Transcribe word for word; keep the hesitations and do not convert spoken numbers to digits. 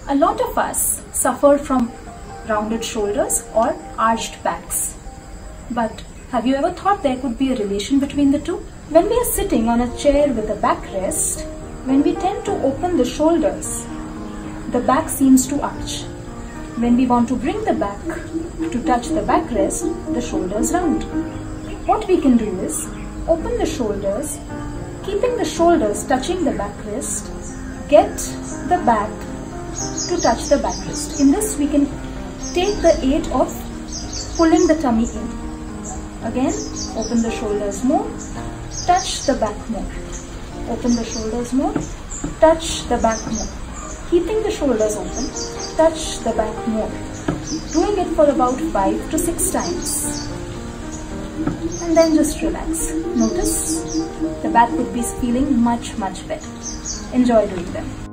A lot of us suffer from rounded shoulders or arched backs. But have you ever thought there could be a relation between the two? When we are sitting on a chair with a backrest, when we tend to open the shoulders, the back seems to arch. When we want to bring the back to touch the backrest, the shoulders round. What we can do is open the shoulders, keeping the shoulders touching the backrest, get the back to touch the backrest. In this, we can take the aid of pulling the tummy in. Again, open the shoulders more, touch the back more. Open the shoulders more, touch the back more. Keeping the shoulders open, touch the back more. Doing it for about five to six times. And then just relax. Notice the back would be feeling much, much better. Enjoy doing them.